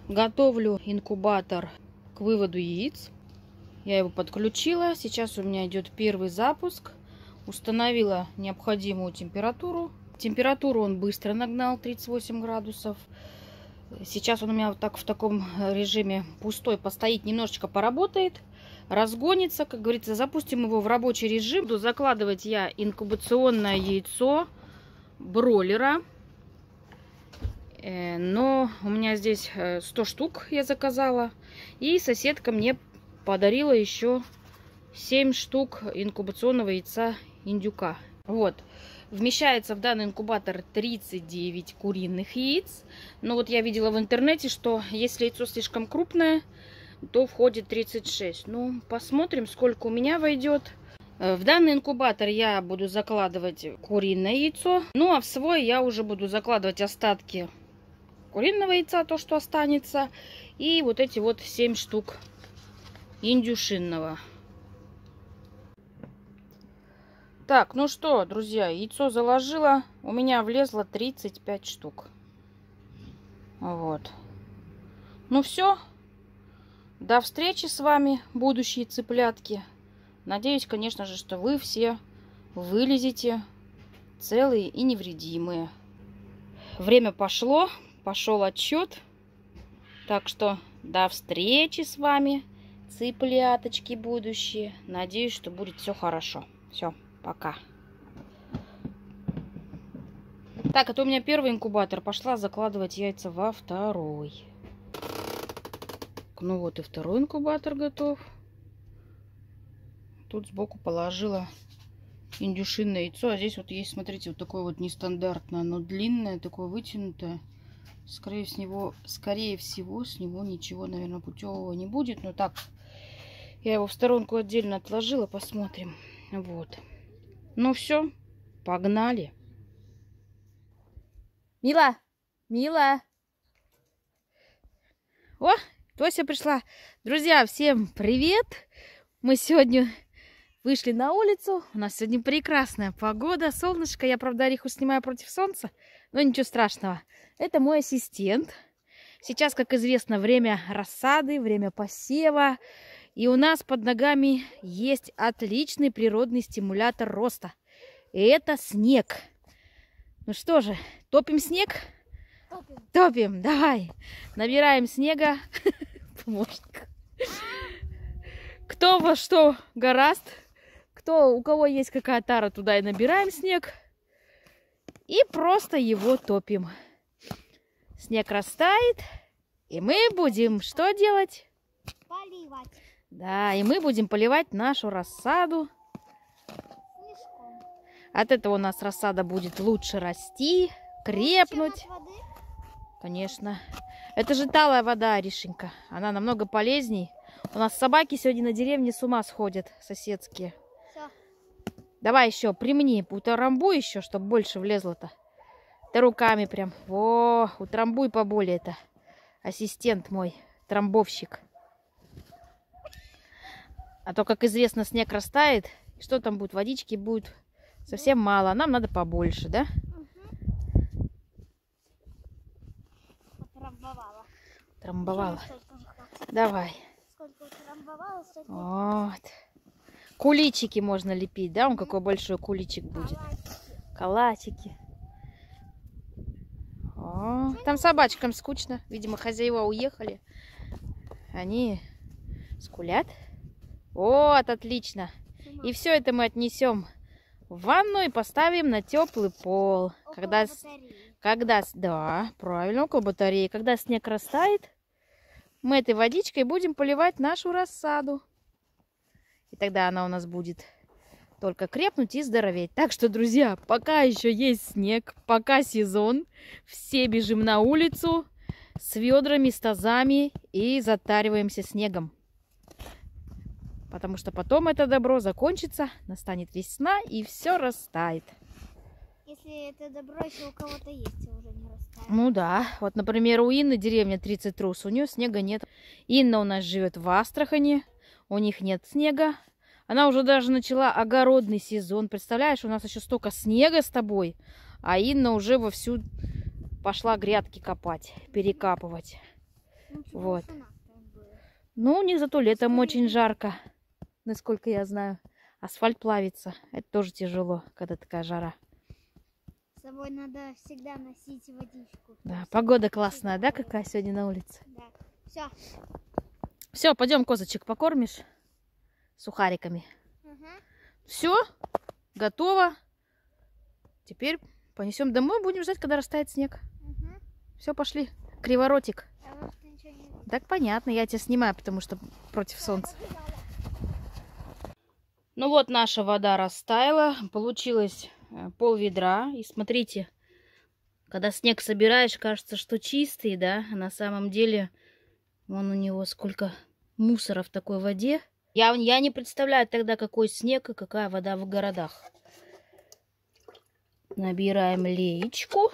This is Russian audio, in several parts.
Готовлю инкубатор к выводу яиц. Я его подключила. Сейчас у меня идет первый запуск. Установила необходимую температуру. Температуру он быстро нагнал, 38 градусов. Сейчас он у меня вот так в таком режиме пустой постоит, немножечко поработает, разгонится, как говорится. Запустим его в рабочий режим. Буду закладывать я инкубационное яйцо бройлера. Но у меня здесь 100 штук я заказала. И соседка мне подарила еще 7 штук инкубационного яйца индюка. Вот. Вмещается в данный инкубатор 39 куриных яиц. Но вот я видела в интернете, что если яйцо слишком крупное, то входит 36. Ну, посмотрим, сколько у меня войдет. В данный инкубатор я буду закладывать куриное яйцо. Ну, а в свой я уже буду закладывать остатки куриного яйца, то, что останется. И вот эти вот 7 штук индюшинного. Так, ну что, друзья, яйцо заложила. У меня влезло 35 штук. Вот. Ну все. До встречи с вами, будущие цыплятки. Надеюсь, конечно же, что вы все вылезете целые и невредимые. Время пошло. Пошел отсчет. Так что до встречи с вами, цыпляточки будущие. Надеюсь, что будет все хорошо. Все, пока. Так, это у меня первый инкубатор. Пошла закладывать яйца во второй. Ну вот и второй инкубатор готов. Тут сбоку положила индюшиное яйцо. А здесь вот есть, смотрите, вот такое вот нестандартное. Оно длинное, такое вытянутое. Скорее всего, с него ничего, наверное, путевого не будет. Но так, я его в сторонку отдельно отложила. Посмотрим. Вот. Ну все, погнали. Мила! Мила! О, Тося пришла. Друзья, всем привет! Мы сегодня вышли на улицу. У нас сегодня прекрасная погода, солнышко. Я, правда, ореху снимаю против солнца, но ничего страшного. Это мой ассистент. Сейчас, как известно, время рассады, время посева. И у нас под ногами есть отличный природный стимулятор роста. И это снег. Ну что же, топим снег? Топим, давай. Набираем снега. Помощник. Кто во что гораст. У кого есть какая тара, туда и набираем снег. И просто его топим. Снег растает. И мы будем что делать? Поливать. Да, и мы будем поливать нашу рассаду. Снежком. От этого у нас рассада будет лучше расти, крепнуть. Конечно. Это же талая вода, Аришенька. Она намного полезней. У нас собаки сегодня на деревне с ума сходят, соседские. Все. Давай еще, примни, утрамбуй еще, чтобы больше влезло-то. Да руками прям. Во, утрамбуй поболее это. Ассистент мой, трамбовщик. А то, как известно, снег растает. И что там будет? Водички будет совсем мало. Нам надо побольше, да? Утрамбовала. Трамбовала. Давай. Сколько утрамбовала, столько. Вот. Куличики можно лепить, да? Он какой большой куличик будет. Калачики. О, там собачкам скучно. Видимо, хозяева уехали. Они скулят. Вот, отлично. И все это мы отнесем в ванну и поставим на теплый пол. Да, правильно, около батареи. Когда снег растает, мы этой водичкой будем поливать нашу рассаду. И тогда она у нас будет только крепнуть и здороветь. Так что, друзья, пока еще есть снег, пока сезон, все бежим на улицу с ведрами, с тазами и затариваемся снегом. Потому что потом это добро закончится, настанет весна и все растает. Если это добро еще у кого-то есть, а уже не растает. Ну да, вот, например, у Инны деревня 30 трус, у нее снега нет. Инна у нас живет в Астрахани, у них нет снега. Она уже даже начала огородный сезон. Представляешь, у нас еще столько снега с тобой, а Инна уже вовсю пошла грядки копать, перекапывать. Вот. Ну, у них зато летом очень жарко, насколько я знаю. Асфальт плавится. Это тоже тяжело, когда такая жара. С собой надо всегда носить водичку. Да, погода классная, да, какая сегодня на улице? Да. Все. Все, пойдем козочек покормишь сухариками. Все, готово. Теперь понесем домой, будем ждать, когда растает снег. Все, пошли. Криворотик. Так понятно, я тебя снимаю, потому что против солнца. Ну вот наша вода растаяла, получилось пол-ведра. И смотрите, когда снег собираешь, кажется, что чистый, да? А на самом деле, вон у него сколько мусора в такой воде. Я не представляю тогда, какой снег и какая вода в городах. Набираем леечку.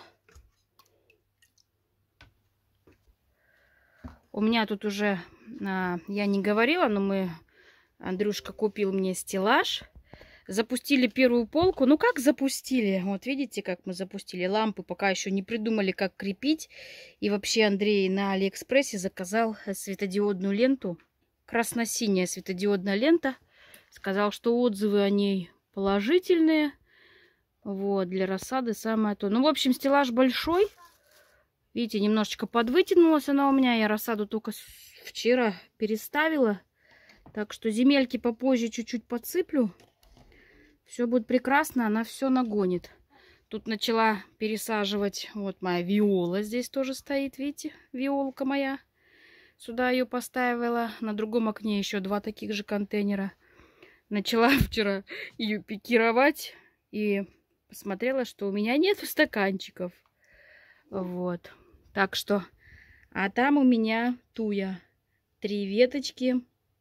У меня тут уже, я не говорила, но Андрюшка купил мне стеллаж. Запустили первую полку. Ну как запустили? Вот видите, как мы запустили. Лампы пока еще не придумали, как крепить. И вообще Андрей на Алиэкспрессе заказал светодиодную ленту. Красно-синяя светодиодная лента. Сказал, что отзывы о ней положительные. Вот, для рассады самое то. Ну, в общем, стеллаж большой. Видите, немножечко подвытянулась она у меня. Я рассаду только вчера переставила. Так что земельки попозже чуть-чуть подсыплю. Все будет прекрасно, она все нагонит. Тут начала пересаживать. Вот моя виола здесь тоже стоит, видите? Виолка моя. Сюда ее поставила. На другом окне еще 2 таких же контейнера. Начала вчера ее пикировать. И посмотрела, что у меня нет стаканчиков. Вот. Так что... А там у меня туя. 3 веточки.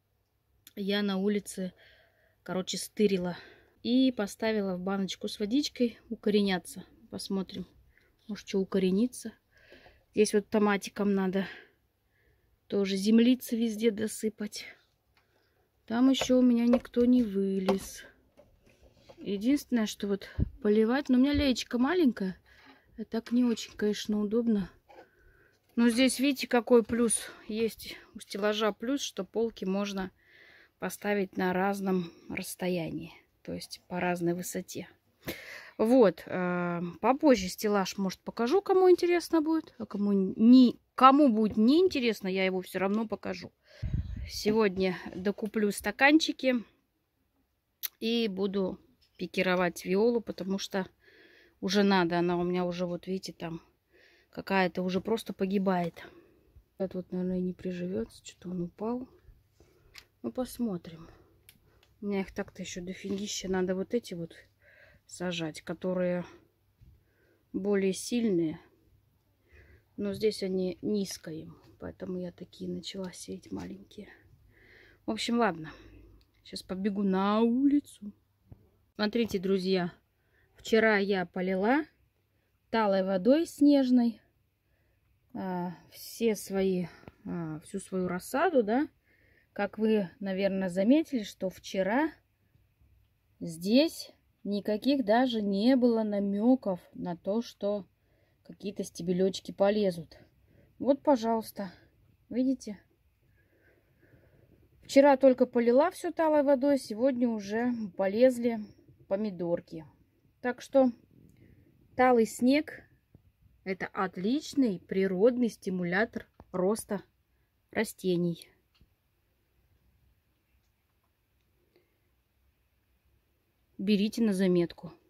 Я на улице, короче, стырила. И поставила в баночку с водичкой укореняться. Посмотрим. Может, что укорениться. Здесь вот томатиком надо тоже землицы везде досыпать. Там еще у меня никто не вылез. Единственное, что вот поливать. Но у меня леечка маленькая. А так не очень, конечно, удобно. Но здесь, видите, какой плюс есть у стеллажа. Плюс, что полки можно поставить на разном расстоянии. То есть по разной высоте. Вот. Попозже стеллаж, может, покажу, кому интересно будет. А кому будет неинтересно, я его все равно покажу. Сегодня докуплю стаканчики. И буду пикировать виолу, потому что уже надо. Она у меня уже, вот видите, там какая-то уже просто погибает. Этот вот, наверное, не приживется. Что-то он упал. Ну, посмотрим. У меня их так-то еще дофигища. Надо вот эти вот сажать, которые более сильные. Но здесь они низко им. Поэтому я такие начала сеять маленькие. В общем, ладно. Сейчас побегу на улицу. Смотрите, друзья. Вчера я полила талой водой снежной всю свою рассаду, да. Как вы, наверное, заметили, что вчера здесь никаких даже не было намеков на то, что какие-то стебелечки полезут. Вот, пожалуйста, видите? Вчера только полила все талой водой, сегодня уже полезли помидорки. Так что талый снег — это отличный природный стимулятор роста растений. Берите на заметку.